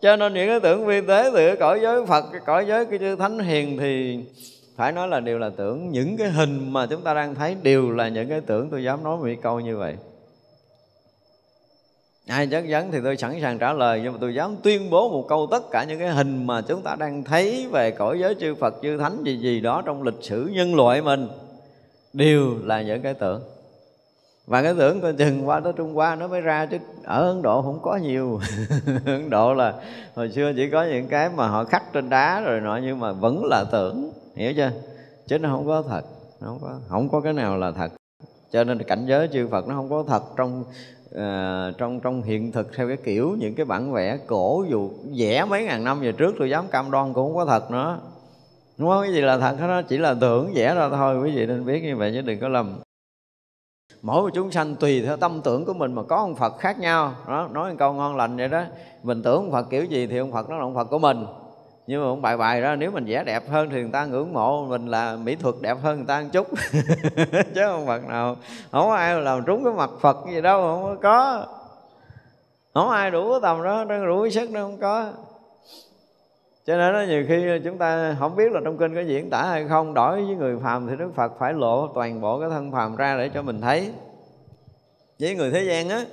Cho nên những cái tưởng vi tế từ cái cõi giới Phật, cái cõi giới cái chư Thánh Hiền thì phải nói là đều là tưởng. Những cái hình mà chúng ta đang thấy đều là những cái tưởng. Tôi dám nói một câu như vậy. Ai chất vấn thì tôi sẵn sàng trả lời, nhưng mà tôi dám tuyên bố một câu: tất cả những cái hình mà chúng ta đang thấy về cõi giới chư Phật, chư Thánh gì gì đó trong lịch sử nhân loại mình đều là những cái tưởng. Và cái tưởng coi chừng qua tới Trung Hoa nó mới ra, chứ ở Ấn Độ không có nhiều. Ấn Độ là hồi xưa chỉ có những cái mà họ khắc trên đá rồi nọ, nhưng mà vẫn là tưởng, hiểu chưa? Chứ nó không có thật, không có cái nào là thật. Cho nên cảnh giới chư Phật nó không có thật trong hiện thực theo cái kiểu những cái bản vẽ cổ, dù vẽ mấy ngàn năm về trước tôi dám cam đoan cũng không có thật nữa. Đúng không? Cái gì là thật nó chỉ là tưởng vẽ ra thôi, quý vị nên biết như vậy chứ đừng có lầm. Mỗi một chúng sanh tùy theo tâm tưởng của mình mà có ông Phật khác nhau đó. Nói một câu ngon lành vậy đó, mình tưởng ông Phật kiểu gì thì ông Phật nó là ông Phật của mình. Nhưng mà ông bài ra, nếu mình vẽ đẹp hơn thì người ta ngưỡng mộ mình là mỹ thuật đẹp hơn người ta một chút. Chứ ông Phật nào, không có ai làm trúng cái mặt Phật gì đâu, không có. Không ai đủ cái tầm đó, đủ cái sức đó không có. Cho nên đó, nhiều khi chúng ta không biết là trong kinh có diễn tả hay không. Đối với người phàm thì Đức Phật phải lộ toàn bộ cái thân phàm ra để cho mình thấy. Với người thế gian á,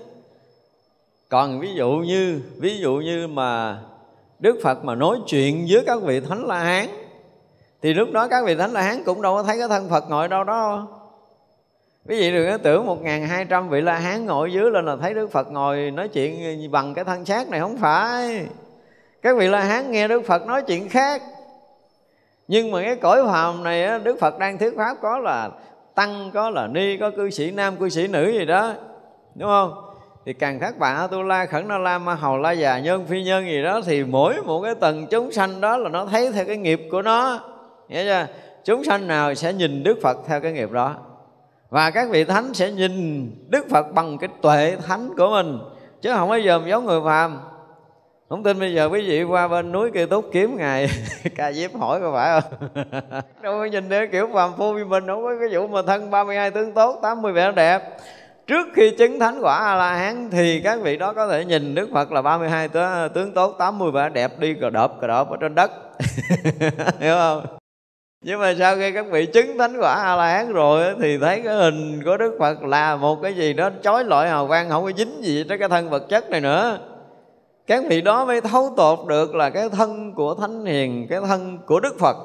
còn ví dụ như mà Đức Phật mà nói chuyện với các vị Thánh La Hán thì lúc đó các vị Thánh La Hán cũng đâu có thấy cái thân Phật ngồi đâu đó. Quý vị đừng có tưởng 1200 vị La Hán ngồi dưới lên là thấy Đức Phật ngồi nói chuyện bằng cái thân xác này, không phải. Các vị La Hán nghe Đức Phật nói chuyện khác. Nhưng mà cái cõi phàm này á, Đức Phật đang thuyết pháp có là tăng, có là ni, có cư sĩ nam, cư sĩ nữ gì đó, đúng không? Thì Càn Thác Bà, A Tu La, Khẩn Na La, Ma Hầu La Già, Nhân Phi Nhân gì đó, thì mỗi một cái tầng chúng sanh đó là nó thấy theo cái nghiệp của nó, hiểu chưa? Chúng sanh nào sẽ nhìn Đức Phật theo cái nghiệp đó. Và các vị thánh sẽ nhìn Đức Phật bằng cái tuệ thánh của mình, chứ không bao giờ giống người phàm. Không tin bây giờ quý vị qua bên núi Cây Túc kiếm Ngài Ca Diếp hỏi có phải không? Đâu có nhìn theo kiểu phàm phu như mình. Không có cái vụ mà thân 32 tướng tốt, 80 vẻ đẹp. Trước khi chứng thánh quả A-la-hán thì các vị đó có thể nhìn Đức Phật là 32 tướng tốt, 80 vẻ đẹp, đi cờ đợp ở trên đất. Hiểu không? Nhưng mà sau khi các vị chứng thánh quả A-la-hán rồi thì thấy cái hình của Đức Phật là một cái gì đó chói lọi hào quang, không có dính gì tới cái thân vật chất này nữa. Các vị đó mới thấu tột được là cái thân của Thánh Hiền, cái thân của Đức Phật.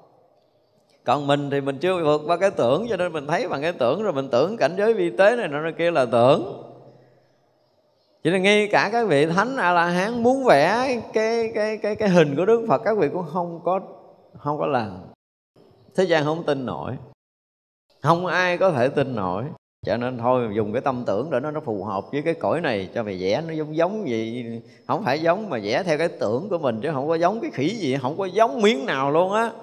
Còn mình thì mình chưa vượt qua cái tưởng, cho nên mình thấy bằng cái tưởng, rồi mình tưởng cảnh giới vi tế này nó kia là tưởng. Cho nên ngay cả các vị Thánh A-la-hán muốn vẽ cái hình của Đức Phật, các vị cũng không có làm. Thế gian không tin nổi, không ai có thể tin nổi. Cho nên thôi dùng cái tâm tưởng để nó phù hợp với cái cõi này, cho mày vẽ nó giống gì. Không phải giống mà vẽ theo cái tưởng của mình, chứ không có giống cái khỉ gì, không có giống miếng nào luôn á.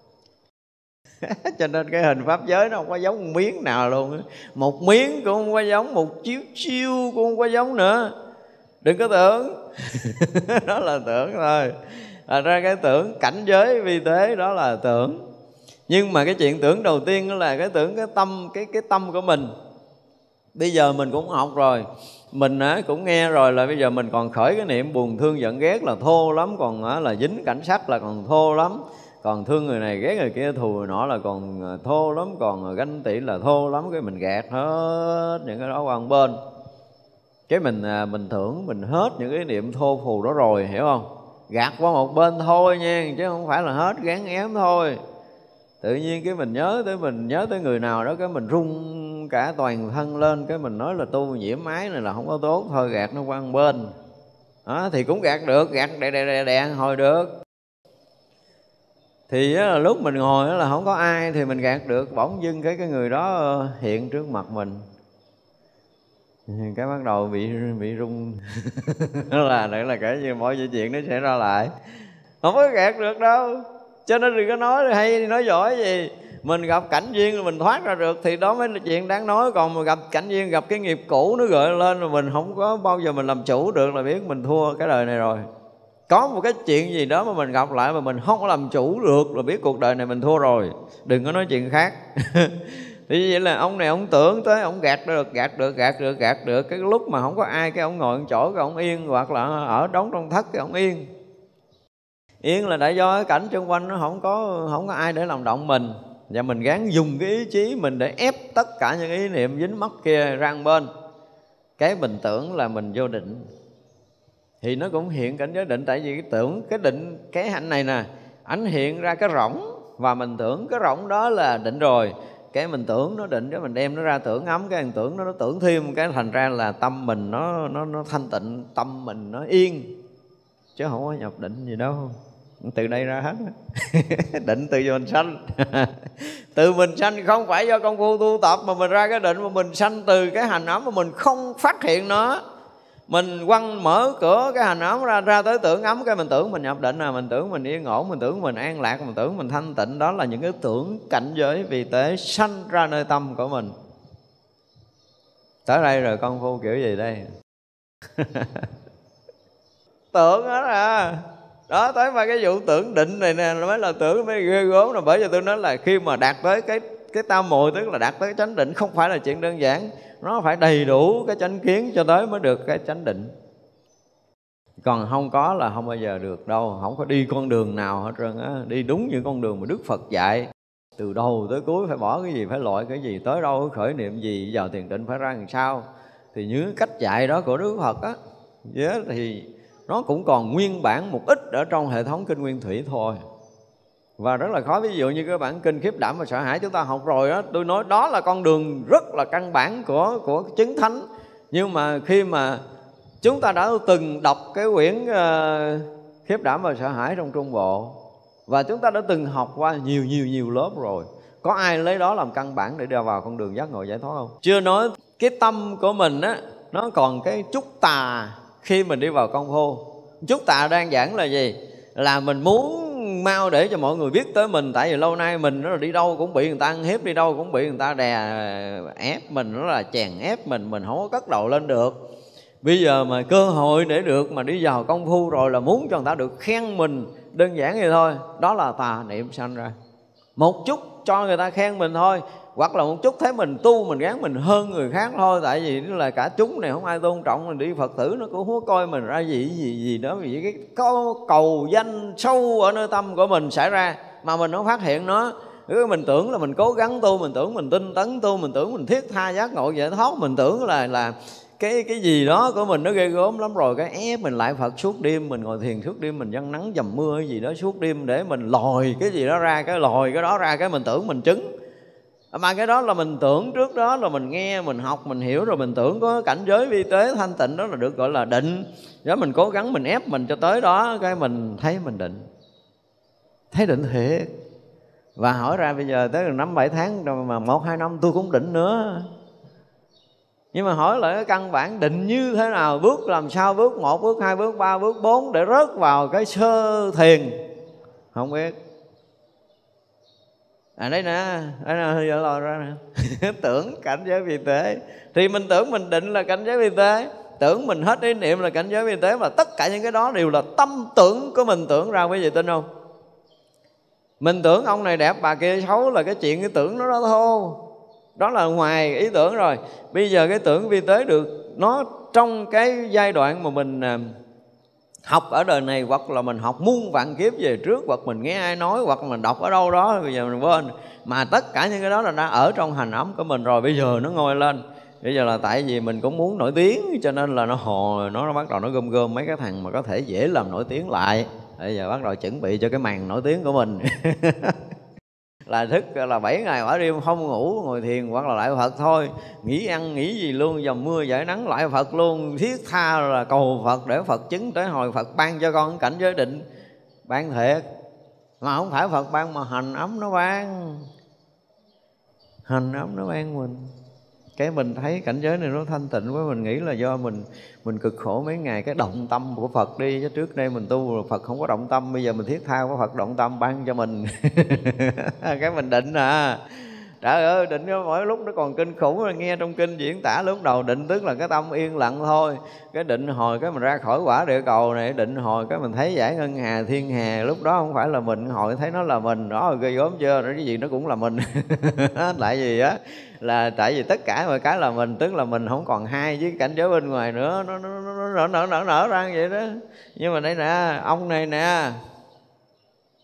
Cho nên cái hình pháp giới nó không có giống một miếng nào luôn á. Một miếng cũng không có giống, một chiêu cũng không có giống nữa. Đừng có tưởng. Đó là tưởng thôi. Ra cái tưởng cảnh giới vi tế đó là tưởng. Nhưng mà cái chuyện tưởng đầu tiên là cái tưởng cái tâm, cái tâm của mình. Bây giờ mình cũng học rồi, mình cũng nghe rồi, là bây giờ mình còn khởi cái niệm buồn thương giận ghét là thô lắm, còn là dính cảnh sắc là còn thô lắm, còn thương người này ghét người kia thù người nọ là còn thô lắm, còn ganh tị là thô lắm. Cái mình gạt hết những cái đó qua một bên, cái mình tưởng mình hết những cái niệm thô phù đó rồi, hiểu không? Gạt qua một bên thôi nha, chứ không phải là hết, gán ém thôi. Tự nhiên cái mình nhớ tới người nào đó, cái mình rung cả toàn thân lên, cái mình nói là tu nhiễm ái này là không có tốt, thôi gạt nó qua một bên. Đó, thì cũng gạt được, gạt đè hồi được. Thì là lúc mình ngồi là không có ai thì mình gạt được, bỗng dưng cái người đó hiện trước mặt mình, cái bắt đầu bị rung. Là kể như mọi chuyện nó sẽ ra lại, không có gạt được đâu. Cho nên đừng có nói hay nói giỏi gì. Mình gặp cảnh duyên rồi mình thoát ra được thì đó mới là chuyện đáng nói. Còn mà gặp cảnh duyên, gặp cái nghiệp cũ nó gợi lên rồi mình không có bao giờ mình làm chủ được, là biết mình thua cái đời này rồi. Có một cái chuyện gì đó mà mình gặp lại mà mình không có làm chủ được là biết cuộc đời này mình thua rồi. Đừng có nói chuyện khác. Thì vậy là ông này ông tưởng tới, ông gạt được. Cái lúc mà không có ai, cái ông ngồi ở chỗ, cái ông yên, hoặc là ở đóng trong thất, cái ông yên. Yên là tại do cái cảnh xung quanh nó không có ai để làm động mình. Và mình gắng dùng cái ý chí mình để ép tất cả những ý niệm dính mắc kia ra một bên. Cái mình tưởng là mình vô định thì nó cũng hiện cảnh giới định. Tại vì cái tưởng, cái định, cái hạnh này nè, ảnh hiện ra cái rỗng, và mình tưởng cái rỗng đó là định rồi. Cái mình tưởng nó định, cái mình đem nó ra tưởng ấm, cái mình tưởng nó tưởng thêm, cái thành ra là tâm mình nó thanh tịnh, tâm mình nó yên, chứ không có nhập định gì đâu. Từ đây ra hết định từ mình sanh từ mình sanh, không phải do công phu tu tập mà mình ra cái định, mà mình sanh từ cái hành ấm mà mình không phát hiện nó. Mình quăng mở cửa cái hành ấm ra tới tưởng ấm, cái mình tưởng mình nhập định, mình tưởng mình yên ổn, mình tưởng mình an lạc, mình tưởng mình thanh tịnh. Đó là những cái tưởng cảnh giới vi tế sanh ra nơi tâm của mình. Tới đây rồi công phu kiểu gì đây? Tưởng hết à. Đó, tới mà cái vụ tưởng định này nè mới là tưởng mới ghê gớm. Là bởi vì tôi nói là khi mà đạt tới cái tam muội, tức là đạt tới cái chánh định, không phải là chuyện đơn giản. Nó phải đầy đủ cái chánh kiến cho tới mới được cái chánh định. Còn không có là không bao giờ được đâu. Không có đi con đường nào hết trơn á. Đi đúng những con đường mà Đức Phật dạy, từ đầu tới cuối phải bỏ cái gì, phải loại cái gì, tới đâu khởi niệm gì, vào thiền định phải ra làm sao. Thì những cách dạy đó của Đức Phật á, thì nó cũng còn nguyên bản một ít ở trong hệ thống kinh nguyên thủy thôi. Và rất là khó. Ví dụ như cái bản kinh Khiếp Đảm và Sợ Hãi chúng ta học rồi đó, tôi nói đó là con đường rất là căn bản của chứng thánh. Nhưng mà khi mà chúng ta đã từng đọc cái quyển Khiếp Đảm và Sợ Hãi trong Trung Bộ, và chúng ta đã từng học qua nhiều lớp rồi, có ai lấy đó làm căn bản để đưa vào con đường giác ngộ giải thoát không? Chưa nói cái tâm của mình á, nó còn cái chút tà. Khi mình đi vào công phu, chút tà đang giảng là gì? Là mình muốn mau để cho mọi người biết tới mình. Tại vì lâu nay mình nó là đi đâu cũng bị người ta ăn hiếp, đi đâu cũng bị người ta đè ép mình, nó là chèn ép mình không có cất đầu lên được. Bây giờ mà cơ hội để được mà đi vào công phu rồi là muốn cho người ta được khen mình, đơn giản vậy thôi. Đó là tà niệm sanh ra. Một chút cho người ta khen mình thôi, hoặc là một chút thấy mình tu, mình gán mình hơn người khác thôi. Tại vì nó là cả chúng này không ai tôn trọng mình, đi Phật tử nó cũng không có coi mình ra gì đó. Vì cái cầu danh sâu ở nơi tâm của mình xảy ra mà mình không phát hiện nó. Mình tưởng là mình cố gắng tu, mình tưởng mình tinh tấn tu, mình tưởng mình thiết tha giác ngộ giải thoát, mình tưởng là cái gì đó của mình nó ghê gớm lắm rồi. Cái ép mình lại Phật suốt đêm, mình ngồi thiền suốt đêm, mình dâng nắng dầm mưa cái gì đó suốt đêm để mình lòi cái gì đó ra, cái lòi cái đó ra, cái mình tưởng mình chứng. Mà cái đó là mình tưởng trước đó là mình nghe, mình học, mình hiểu rồi, mình tưởng có cảnh giới vi tế thanh tịnh, đó là được gọi là định. Đó mình cố gắng mình ép mình cho tới đó, cái mình thấy mình định, thấy định thiệt. Và hỏi ra bây giờ tới 5-7 tháng rồi mà 1-2 năm tôi cũng định nữa. Nhưng mà hỏi lại cái căn bản định như thế nào, bước làm sao, bước 1, bước 2, bước 3, bước 4 để rớt vào cái sơ thiền, không biết. Đây nè giờ lòi ra nè tưởng cảnh giới vi tế. Thì mình tưởng mình định là cảnh giới vi tế, tưởng mình hết ý niệm là cảnh giới vi tế. Và tất cả những cái đó đều là tâm tưởng của mình tưởng ra. Quý vị tin không? Mình tưởng ông này đẹp bà kia xấu là cái chuyện cái tưởng nó đó thôi. Đó là ngoài ý tưởng rồi. Bây giờ cái tưởng vi tế được nó trong cái giai đoạn mà mình học ở đời này, hoặc là mình học muôn vạn kiếp về trước, hoặc mình nghe ai nói, hoặc mình đọc ở đâu đó, bây giờ mình quên. Mà tất cả những cái đó là đã ở trong hành ấm của mình rồi. Bây giờ nó ngồi lên. Bây giờ là tại vì mình cũng muốn nổi tiếng, cho nên là nó bắt đầu nó gom mấy cái thằng mà có thể dễ làm nổi tiếng lại. Bây giờ bắt đầu chuẩn bị cho cái màn nổi tiếng của mình là thức là 7 ngày 7 đêm không ngủ, ngồi thiền hoặc là lại Phật thôi, nghỉ ăn nghỉ gì luôn, dầm mưa giải nắng lại Phật luôn, thiết tha là cầu Phật để Phật chứng tới hồi Phật ban cho con cảnh giới định. Ban thiệt, mà không phải Phật ban mà hành ấm nó ban. Hành ấm nó ban mình. Cái mình thấy cảnh giới này nó thanh tịnh quá, mình nghĩ là do mình cực khổ mấy ngày cái động tâm của Phật đi. Chứ trước đây mình tu Phật không có động tâm, bây giờ mình thiết tha của Phật động tâm ban cho mình cái mình định à. Trời ơi, định mỗi lúc nó còn kinh khủng. Nghe trong kinh diễn tả lúc đầu định tức là cái tâm yên lặng thôi. Cái định hồi cái mình ra khỏi quả địa cầu này, định hồi cái mình thấy giải ngân hà thiên hà. Lúc đó không phải là mình, hồi thấy nó là mình. Đó ghê gớm chưa, cái gì nó cũng là mình tại vì á là tại vì tất cả mọi cái là mình, tức là mình không còn hai với cảnh giới bên ngoài nữa. Nó nở ra như vậy đó. Nhưng mà đây nè, ông này nè,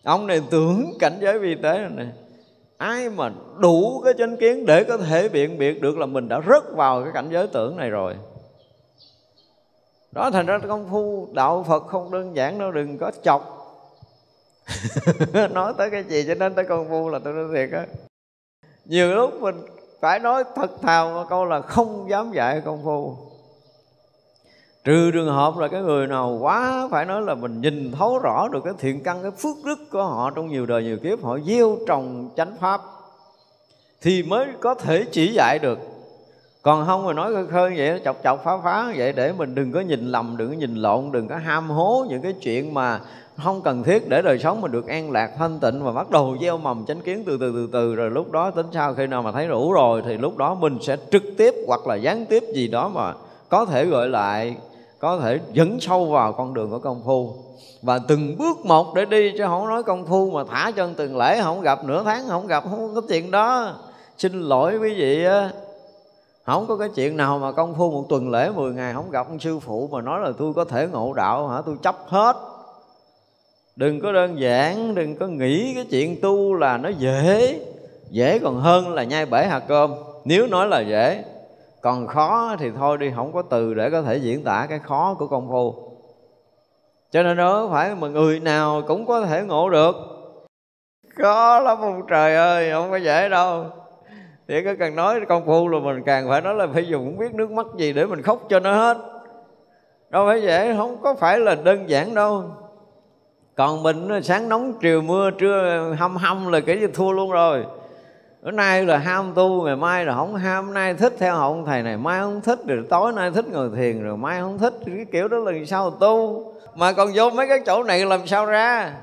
Ông này tưởng cảnh giới vi tế rồi nè. Ai mà đủ cái chánh kiến để có thể biện biệt được là mình đã rớt vào cái cảnh giới tưởng này rồi. Đó, thành ra công phu đạo Phật không đơn giản đâu, đừng có chọc. Nói tới cái gì cho nên tới công phu là tôi nói thiệt á. Nhiều lúc mình phải nói thật thà một câu là không dám dạy công phu. Trừ trường hợp là cái người nào quá phải nói là mình nhìn thấu rõ được cái thiện căn, cái phước đức của họ trong nhiều đời nhiều kiếp, họ gieo trồng chánh pháp thì mới có thể chỉ dạy được. Còn không mà nói khơi khơi vậy, chọc chọc phá phá vậy để mình đừng có nhìn lầm, đừng có nhìn lộn, đừng có ham hố những cái chuyện mà không cần thiết để đời sống mình được an lạc thanh tịnh, và bắt đầu gieo mầm chánh kiến từ từ rồi lúc đó tính sau khi nào mà thấy đủ rồi thì lúc đó mình sẽ trực tiếp hoặc là gián tiếp gì đó mà có thể gọi lại, có thể dẫn sâu vào con đường của công phu. Và từng bước một để đi, chứ không nói công phu mà thả chân từng lễ không gặp, nửa tháng không gặp, không có chuyện đó. Xin lỗi quý vị á, không có cái chuyện nào mà công phu một tuần lễ 10 ngày không gặp ông sư phụ mà nói là tôi có thể ngộ đạo hả? Tôi chấp hết. Đừng có đơn giản, đừng có nghĩ cái chuyện tu là nó dễ. Dễ còn hơn là nhai bể hạt cơm, nếu nói là dễ. Còn khó thì thôi đi, không có từ để có thể diễn tả cái khó của công phu. Cho nên đó phải mà người nào cũng có thể ngộ được. Khó lắm ông trời ơi, không có dễ đâu. Thì có cần nói công phu là mình càng phải nói là phải dùng không biết nước mắt gì để mình khóc cho nó hết. Đâu phải dễ, không có phải là đơn giản đâu. Còn mình sáng nóng chiều mưa, trưa hâm hâm là kiểu như thua luôn rồi. Bữa nay là ham tu, ngày mai là không ham. Hôm nay thích theo học thầy này, mai không thích, rồi tối nay thích ngồi thiền, rồi mai không thích. Cái kiểu đó là sao tu. Mà còn vô mấy cái chỗ này làm sao ra.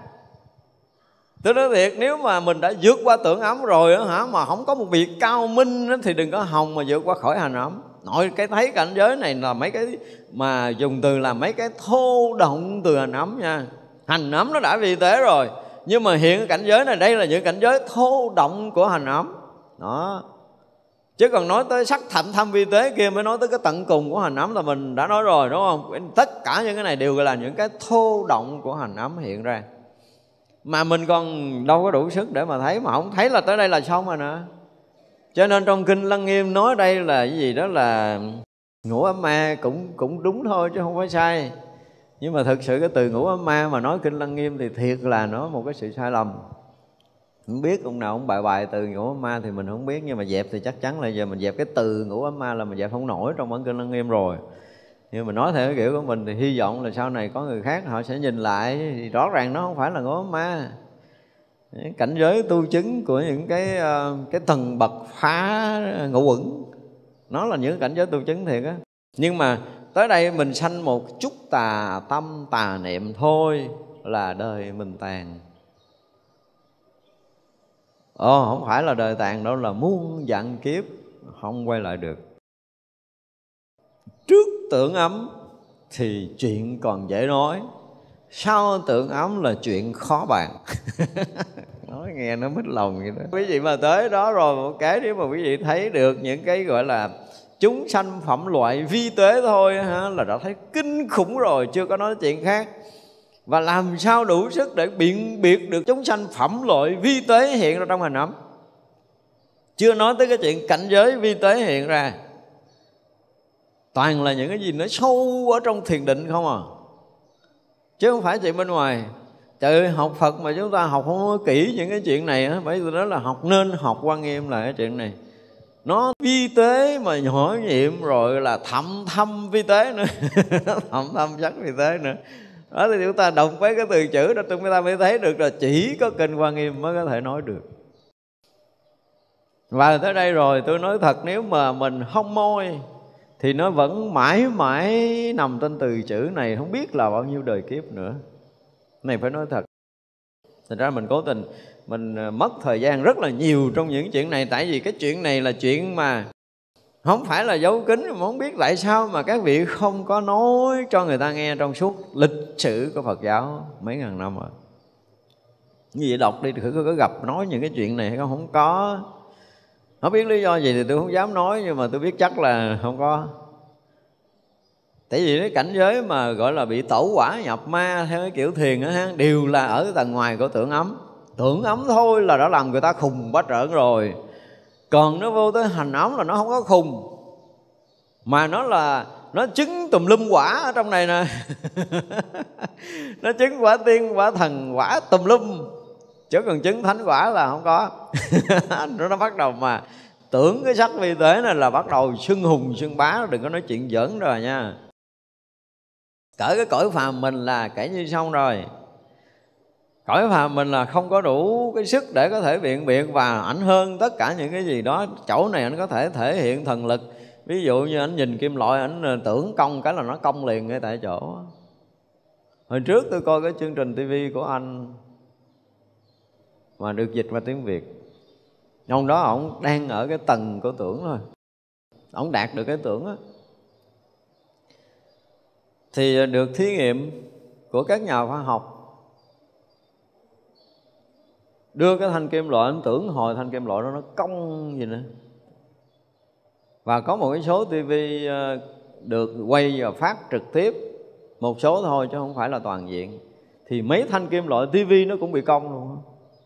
Tôi nói thiệt, nếu mà mình đã vượt qua tưởng ấm rồi đó, hả, mà không có một việc cao minh đó, thì đừng có hòng mà vượt qua khỏi hành ấm. Nội cái thấy cảnh giới này là mấy cái mà dùng từ là mấy cái thô động từ hành ấm nha. Hành ấm nó đã vi tế rồi, nhưng mà hiện cái cảnh giới này, đây là những cảnh giới thô động của hành ấm đó. Chứ còn nói tới sắc thạnh thâm vi tế kia mới nói tới cái tận cùng của hành ấm là mình đã nói rồi, đúng không? Tất cả những cái này đều là những cái thô động của hành ấm hiện ra. Mà mình còn đâu có đủ sức để mà thấy, mà không thấy là tới đây là xong rồi nè. Cho nên trong Kinh Lăng Nghiêm nói đây là cái gì đó là ngũ ấm ma, cũng đúng thôi chứ không phải sai. Nhưng mà thực sự cái từ ngũ ấm ma mà nói Kinh Lăng Nghiêm thì thiệt là nó một cái sự sai lầm. Không biết ông nào ông bài từ ngũ ấm ma thì mình không biết, nhưng mà dẹp thì chắc chắn là giờ mình dẹp cái từ ngũ ấm ma là mình dẹp không nổi trong bản Kinh Lăng Nghiêm rồi. Nhưng mà nói theo cái kiểu của mình thì hy vọng là sau này có người khác họ sẽ nhìn lại thì rõ ràng nó không phải là ngũ ấm ma. Cảnh giới tu chứng của những cái tầng bậc phá ngũ uẩn, nó là những cảnh giới tu chứng thiệt á. Nhưng mà tới đây mình sanh một chút tà tâm tà niệm thôi là đời mình tàn. Không phải là đời tàn đâu, là muôn vạn kiếp không quay lại được. Trước tưởng ấm thì chuyện còn dễ nói, sau tưởng ấm là chuyện khó bàn. Nói nghe nó mít lòng vậy đó. Quý vị mà tới đó rồi một cái, nếu mà quý vị thấy được những cái gọi là chúng sanh phẩm loại vi tế thôi ha, là đã thấy kinh khủng rồi, chưa có nói chuyện khác. Và làm sao đủ sức để biện biệt được chúng sanh phẩm loại vi tế hiện ra trong hành ấm. Chưa nói tới cái chuyện cảnh giới vi tế hiện ra. Toàn là những cái gì nó sâu ở trong thiền định không à, chứ không phải chuyện bên ngoài. Trời ơi, học Phật mà chúng ta học không có kỹ những cái chuyện này á, bởi vì đó là học, nên học Quan Nghiêm là cái chuyện này. Nó vi tế mà nhỏ nhiệm rồi là thậm thâm vi tế nữa. Thậm thâm sắc vi tế nữa. Đó thì chúng ta đọc với cái từ chữ đó chúng ta mới thấy được là chỉ có Kinh Quan Nghiêm mới có thể nói được. Và tới đây rồi tôi nói thật, nếu mà mình không môi thì nó vẫn mãi mãi nằm trên từ chữ này, không biết là bao nhiêu đời kiếp nữa. Này phải nói thật. Thành ra mình cố tình, mình mất thời gian rất là nhiều trong những chuyện này. Tại vì cái chuyện này là chuyện mà không phải là giấu kín, mà không biết tại sao mà các vị không có nói cho người ta nghe trong suốt lịch sử của Phật giáo mấy ngàn năm rồi. Như vậy đọc đi, thử có gặp nói những cái chuyện này hay không? Không có. Không biết lý do gì thì tôi không dám nói, nhưng mà tôi biết chắc là không có. Tại vì cái cảnh giới mà gọi là bị tẩu hỏa nhập ma theo cái kiểu thiền đó ha, đều là ở cái tầng ngoài của tưởng ấm. Tưởng ấm thôi là đã làm người ta khùng bá trợn rồi. Còn nó vô tới hành ấm là nó không có khùng, mà nó chứng tùm lum quả ở trong này nè. Nó chứng quả tiên, quả thần, quả tùm lum, chứ còn chứng thánh quả là không có. Nó bắt đầu mà tưởng cái sắc vi tế này là bắt đầu xưng hùng xưng bá, đừng có nói chuyện giỡn rồi nha. Cỡ cái cõi phàm mình là kể như xong rồi. Cõi phàm mình là không có đủ cái sức để có thể biện biện, và ảnh hơn tất cả những cái gì đó. Chỗ này ảnh có thể thể hiện thần lực. Ví dụ như ảnh nhìn kim loại, ảnh tưởng công cái là nó công liền ngay tại chỗ. Hồi trước tôi coi cái chương trình TV của anh mà được dịch qua tiếng Việt, ông đó ổng đang ở cái tầng của tưởng thôi, ổng đạt được cái tưởng á, thì được thí nghiệm của các nhà khoa học đưa cái thanh kim loại, anh tưởng hồi thanh kim loại đó nó cong gì nữa. Và có một cái số TV được quay và phát trực tiếp, một số thôi chứ không phải là toàn diện, thì mấy thanh kim loại TV nó cũng bị cong luôn.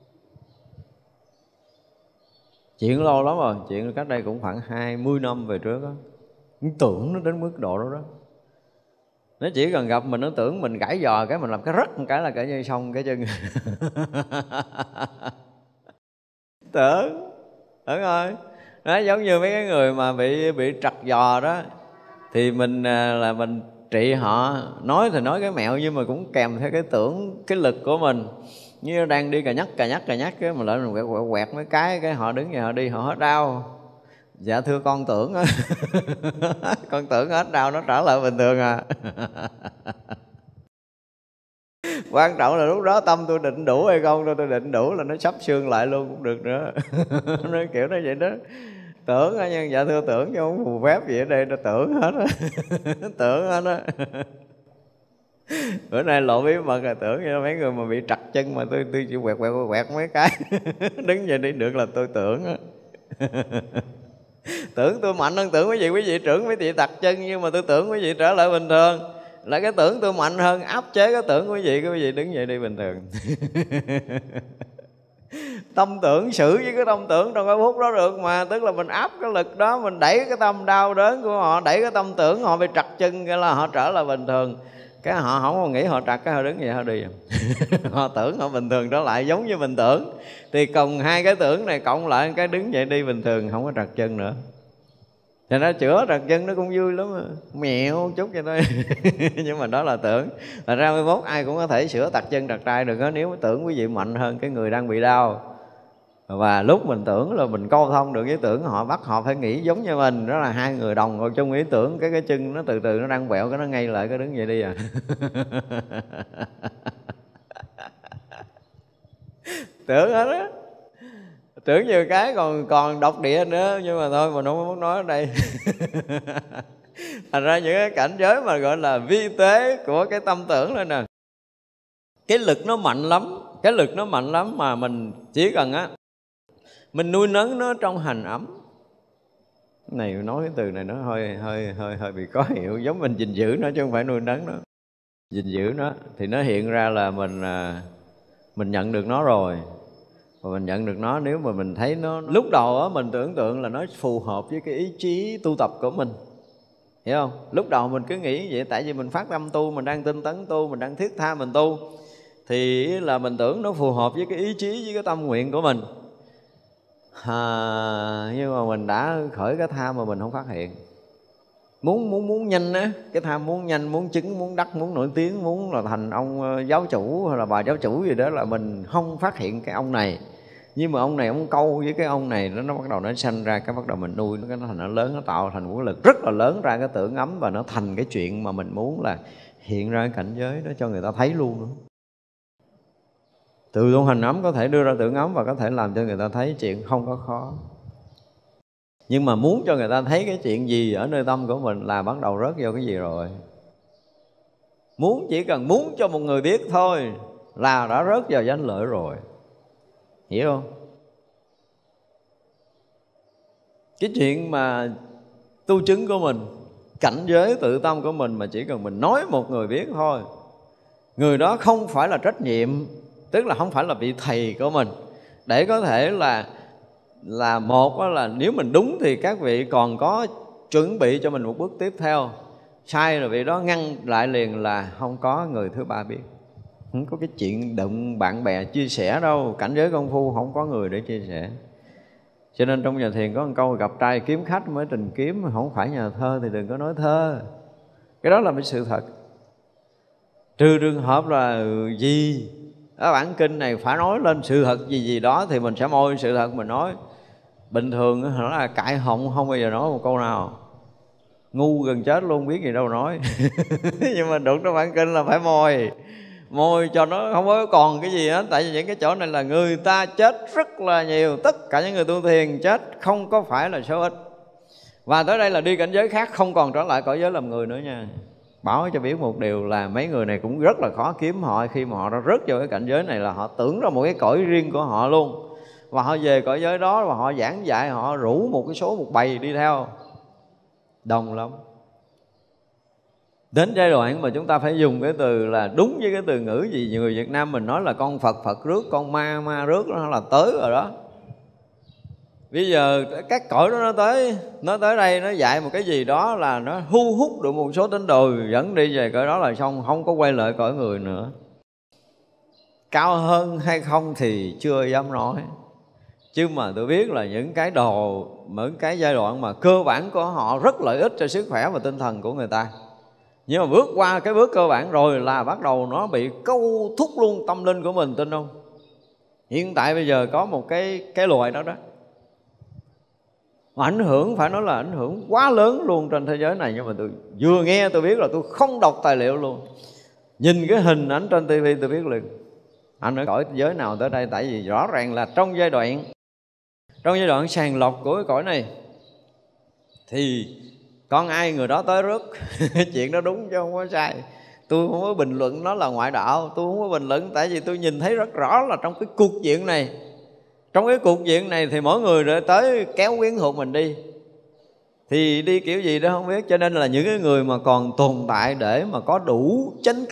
Chuyện lâu lắm rồi, chuyện cách đây cũng khoảng 20 năm về trước đó. Tưởng nó đến mức độ đó đó. Nó chỉ cần gặp mình, nó tưởng mình gãi giò cái mình làm cái rắc một cái là cả như xong cái chân. Tưởng rồi. Đó, giống như mấy cái người mà bị trật giò đó, thì mình là mình trị họ, nói thì nói cái mẹo nhưng mà cũng kèm theo cái tưởng, cái lực của mình. Như đang đi cà nhắc cái mà lại mình quẹt mấy cái họ đứng vậy họ đi họ hết đau. Dạ thưa con tưởng á. Con tưởng hết đau nó trở lại bình thường à. Quan trọng là lúc đó tâm tôi định đủ hay không, tôi định đủ là nó sắp xương lại luôn cũng được nữa. Nó kiểu nó vậy đó. Tưởng á, nhưng dạ thưa tưởng chứ không phù phép gì ở đây, nó tưởng hết á. Tưởng hết á. Bữa nay lộ bí mật là tưởng như mấy người mà bị trật chân mà tôi chỉ quẹt mấy cái. Đứng dậy đi được là tôi tưởng á. Tưởng tôi mạnh hơn tưởng quý vị trưởng mấy vị trật chân, nhưng mà tôi tưởng quý vị trở lại bình thường. Là cái tưởng tôi mạnh hơn, áp chế cái tưởng quý vị đứng dậy đi bình thường. Tâm tưởng xử với cái tâm tưởng trong cái phút đó được mà. Tức là mình áp cái lực đó, mình đẩy cái tâm đau đớn của họ, đẩy cái tâm tưởng họ bị trật chân, cái là họ trở lại bình thường. Cái họ không có nghĩ họ trật, cái họ đứng vậy họ đi. Họ tưởng họ bình thường trở lại giống như mình tưởng. Thì cùng hai cái tưởng này cộng lại, cái đứng dậy đi bình thường, không có trật chân nữa. Cho nó chữa trật chân nó cũng vui lắm, mẹo chút vậy thôi. Nhưng mà đó là tưởng. Là ra 21 ai cũng có thể sửa trật chân trật trai được đó, nếu tưởng quý vị mạnh hơn cái người đang bị đau. Và lúc mình tưởng là mình câu thông được với tưởng, họ bắt họ phải nghĩ giống như mình. Đó là hai người đồng ngồi chung ý tưởng, cái chân nó từ từ nó đang quẹo, cái nó ngay lại, cái đứng vậy đi à. Tưởng hết á. Tưởng nhiều cái còn độc địa nữa, nhưng mà thôi mình không muốn nói ở đây. Thành ra những cái cảnh giới mà gọi là vi tế của cái tâm tưởng này nè, cái lực nó mạnh lắm, cái lực nó mạnh lắm, mà mình chỉ cần á mình nuôi nấng nó trong hành ấm. Cái này nói cái từ này nó hơi bị khó hiểu, giống mình gìn giữ nó chứ không phải nuôi nấng nó. Gìn giữ nó thì nó hiện ra là mình nhận được nó rồi. Và mình nhận được nó, nếu mà mình thấy nó lúc đầu á, mình tưởng tượng là nó phù hợp với cái ý chí tu tập của mình, hiểu không? Lúc đầu mình cứ nghĩ vậy, tại vì mình phát tâm tu, mình đang tinh tấn tu, mình đang thiết tha mình tu, thì là mình tưởng nó phù hợp với cái ý chí, với cái tâm nguyện của mình. Nhưng mà mình đã khởi cái tham mà mình không phát hiện. Muốn nhanh á, cái tham muốn nhanh, muốn chứng, muốn đắc, muốn nổi tiếng, muốn là thành ông giáo chủ hay là bà giáo chủ gì đó, là mình không phát hiện cái ông này. Nhưng mà ông này ông câu với cái ông này, nó bắt đầu nó sanh ra, cái bắt đầu mình nuôi nó, cái nó thành nó lớn, nó tạo thành một cái lực rất là lớn ra cái tưởng ấm, và nó thành cái chuyện mà mình muốn là hiện ra cái cảnh giới đó cho người ta thấy luôn nữa. Từ tu hành ấm có thể đưa ra tưởng ấm và có thể làm cho người ta thấy chuyện không có khó. Nhưng mà muốn cho người ta thấy cái chuyện gì ở nơi tâm của mình là bắt đầu rớt vô cái gì rồi. Chỉ cần muốn cho một người biết thôi là đã rớt vào danh lợi rồi. Hiểu không? Cái chuyện mà tu chứng của mình, cảnh giới tự tâm của mình mà chỉ cần mình nói một người biết thôi, người đó không phải là trách nhiệm, tức là không phải là vị thầy của mình, để có thể là một là nếu mình đúng thì các vị còn có chuẩn bị cho mình một bước tiếp theo, sai rồi vị đó ngăn lại liền là không có người thứ ba biết. Không có cái chuyện đụng bạn bè chia sẻ đâu, cảnh giới công phu không có người để chia sẻ. Cho nên trong nhà thiền có một câu gặp trai kiếm khách mới trình kiếm, không phải nhà thơ thì đừng có nói thơ. Cái đó là một sự thật. Trừ trường hợp là gì ở bản kinh này phải nói lên sự thật gì đó thì mình sẽ môi sự thật mình nói. Bình thường nó là cãi họng không bao giờ nói một câu nào, ngu gần chết luôn, biết gì đâu nói. Nhưng mà đụng trong bản kinh là phải môi cho nó không có còn cái gì hết. Tại vì những cái chỗ này là người ta chết rất là nhiều, tất cả những người tu thiền chết không có phải là số ít. Và tới đây là đi cảnh giới khác, không còn trở lại cõi giới làm người nữa nha. Bảo cho biết một điều là mấy người này cũng rất là khó kiếm họ. Khi mà họ đã rớt vào cái cảnh giới này là họ tưởng ra một cái cõi riêng của họ luôn, và họ về cõi giới đó và họ giảng dạy, họ rủ một cái số, một bầy đi theo, đông lắm. Đến giai đoạn mà chúng ta phải dùng cái từ là đúng với cái từ ngữ gì người Việt Nam mình nói là con Phật, Phật rước, con ma rước, nó là tới rồi đó. Bây giờ các cõi đó nó tới đây nó dạy một cái gì đó là nó thu hút được một số tín đồ dẫn đi về cõi đó là xong, không có quay lại cõi người nữa. Cao hơn hay không thì chưa dám nói, chứ mà tôi biết là những cái đồ, những cái giai đoạn mà cơ bản của họ rất lợi ích cho sức khỏe và tinh thần của người ta. Nhưng mà bước qua cái bước cơ bản rồi là bắt đầu nó bị câu thúc luôn tâm linh của mình, tin không? Hiện tại bây giờ có một cái loài đó đó mà ảnh hưởng, phải nói là ảnh hưởng quá lớn luôn trên thế giới này. Nhưng mà tôi vừa nghe tôi biết là tôi không đọc tài liệu luôn, nhìn cái hình ảnh trên tivi tôi biết liền anh ở cõi giới nào tới đây. Tại vì rõ ràng là trong giai đoạn sàng lọc của cái cõi này thì con ai người đó tới rước. Chuyện đó đúng chứ không có sai. Tôi không có bình luận nó là ngoại đạo, tôi không có bình luận, tại vì tôi nhìn thấy rất rõ là trong cái cuộc diện này, trong cái cuộc diện này thì mỗi người rồi tới kéo quyến thuộc mình đi, thì đi kiểu gì đó không biết. Cho nên là những cái người mà còn tồn tại để mà có đủ chánh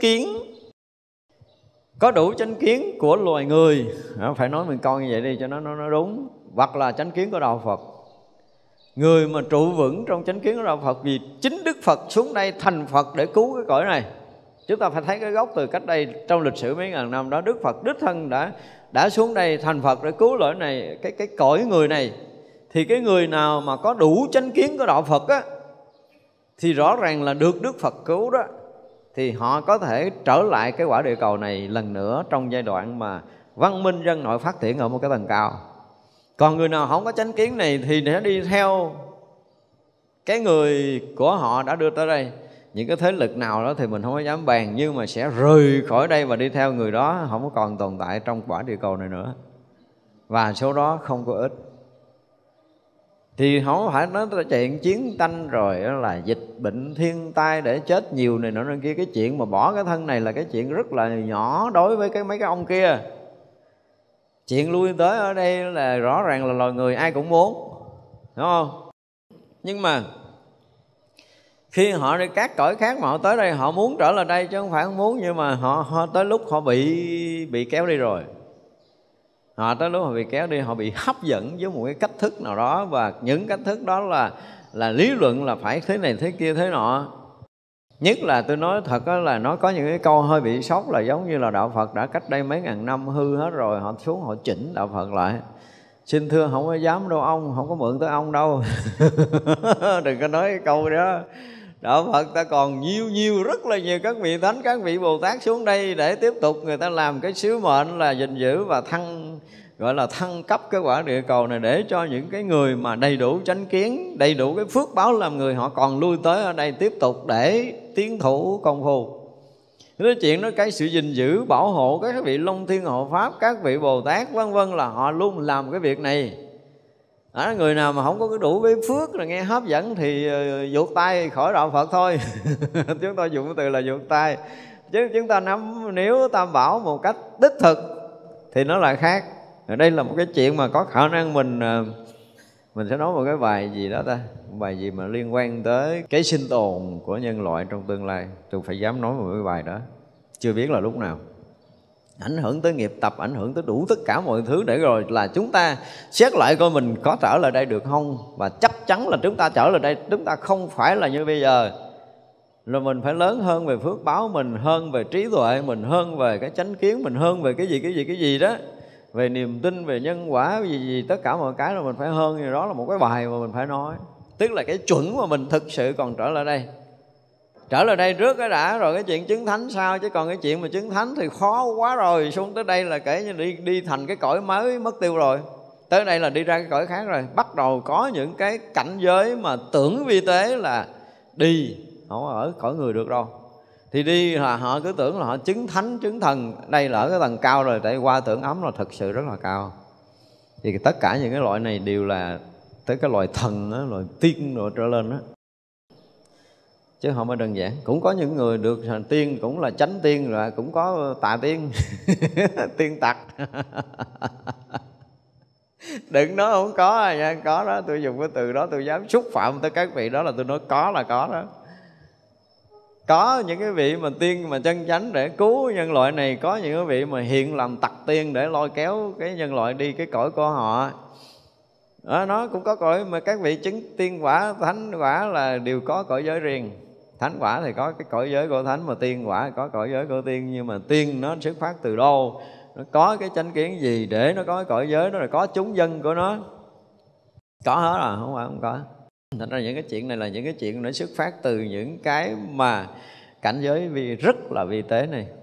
kiến của loài người, phải nói mình coi như vậy đi cho nó đúng, hoặc là chánh kiến của đạo Phật. Người mà trụ vững trong chánh kiến của đạo Phật, vì chính Đức Phật xuống đây thành Phật để cứu cái cõi này. Chúng ta phải thấy cái gốc từ cách đây trong lịch sử mấy ngàn năm đó, Đức Phật đích thân đã xuống đây thành Phật để cứu lỗi này, cái cõi người này. Thì cái người nào mà có đủ chánh kiến của đạo Phật á, thì rõ ràng là được Đức Phật cứu đó, thì họ có thể trở lại cái quả địa cầu này lần nữa trong giai đoạn mà văn minh dân nội phát triển ở một cái tầng cao. Còn người nào không có chánh kiến này thì sẽ đi theo cái người của họ đã đưa tới đây. Những cái thế lực nào đó thì mình không có dám bàn, nhưng mà sẽ rời khỏi đây và đi theo người đó, không có còn tồn tại trong quả địa cầu này nữa. Và số đó không có ít. Thì không phải nói tới chuyện chiến tranh rồi là dịch bệnh thiên tai để chết nhiều này nọ kia. Cái chuyện mà bỏ cái thân này là cái chuyện rất là nhỏ đối với mấy cái ông kia. Chuyện lui tới ở đây là rõ ràng là loài người ai cũng muốn, đúng không? Nhưng mà khi họ đi các cõi khác mà họ tới đây, họ muốn trở lại đây chứ không phải không muốn. Nhưng mà họ tới lúc họ bị kéo đi rồi. Họ tới lúc họ bị kéo đi, họ bị hấp dẫn với một cái cách thức nào đó. Và những cách thức đó là lý luận là phải thế này thế kia thế nọ. Nhất là tôi nói thật là nó có những cái câu hơi bị sốc, là giống như là đạo Phật đã cách đây mấy ngàn năm hư hết rồi, họ xuống họ chỉnh đạo Phật lại. Xin thưa không có dám đâu ông, không có mượn tới ông đâu. Đừng có nói cái câu đó. Đạo Phật ta còn nhiều rất là nhiều các vị Thánh, các vị Bồ Tát xuống đây để tiếp tục người ta làm cái sứ mệnh là gìn giữ và gọi là thăng cấp cái quả địa cầu này, để cho những cái người mà đầy đủ chánh kiến, đầy đủ cái phước báo làm người, họ còn lui tới ở đây tiếp tục để tiến thủ công phu. Nói chuyện đó, cái sự gìn giữ bảo hộ các vị Long Thiên Hộ Pháp, các vị Bồ Tát vân vân, là họ luôn làm cái việc này. Người nào mà không có cái đủ cái phước là nghe hấp dẫn thì vuột tay khỏi đạo Phật thôi. Chúng tôi dùng cái từ là vuột tay. Chứ chúng ta nắm nếu Tam Bảo một cách đích thực thì nó là khác. Đây là một cái chuyện mà có khả năng mình Mình sẽ nói một cái bài gì đó ta, một bài gì mà liên quan tới cái sinh tồn của nhân loại trong tương lai. Tôi phải dám nói một cái bài đó, chưa biết là lúc nào. Ảnh hưởng tới nghiệp tập, ảnh hưởng tới đủ tất cả mọi thứ, để rồi là chúng ta xét lại coi mình có trở lại đây được không. Và chắc chắn là chúng ta trở lại đây, chúng ta không phải là như bây giờ. Rồi mình phải lớn hơn về phước báo mình, hơn về trí tuệ mình, hơn về cái chánh kiến mình, hơn về cái gì đó, về niềm tin, về nhân quả, gì tất cả mọi cái là mình phải hơn. Thì đó là một cái bài mà mình phải nói. Tức là cái chuẩn mà mình thực sự còn trở lại đây. Trở lại đây trước cái đã, rồi cái chuyện chứng thánh sau. Chứ còn cái chuyện mà chứng thánh thì khó quá rồi. Xuống tới đây là kể như đi thành cái cõi mới mất tiêu rồi. Tới đây là đi ra cái cõi khác rồi. Bắt đầu có những cái cảnh giới mà tưởng vi tế là đi, không ở cõi người được đâu. Thì đi là họ cứ tưởng là họ chứng thánh, chứng thần. Đây là ở cái tầng cao rồi, tại qua tưởng ấm là thực sự rất là cao. Thì tất cả những cái loại này đều là tới cái loại thần đó, loại tiên rồi trở lên đó, chứ không phải đơn giản. Cũng có những người được thành tiên, cũng là chánh tiên, rồi cũng có tà tiên tiên tặc đừng nói không có nha, có đó. Tôi dùng cái từ đó tôi dám xúc phạm tới các vị đó, là tôi nói có là có đó. Có những cái vị mà tiên mà chân chánh để cứu nhân loại này. Có những cái vị mà hiện làm tặc tiên để lôi kéo cái nhân loại đi cái cõi của họ. Nó cũng có cõi mà các vị chứng tiên quả, thánh quả là đều có cõi giới riêng. Thánh quả thì có cái cõi giới của thánh, mà tiên quả có cõi giới của tiên. Nhưng mà tiên nó xuất phát từ đâu, nó có cái chánh kiến gì để nó có cái cõi giới đó, là có chúng dân của nó. Có hết à, không phải không có. Thành ra những cái chuyện này là những cái chuyện nó xuất phát từ những cái mà cảnh giới rất là vi tế này.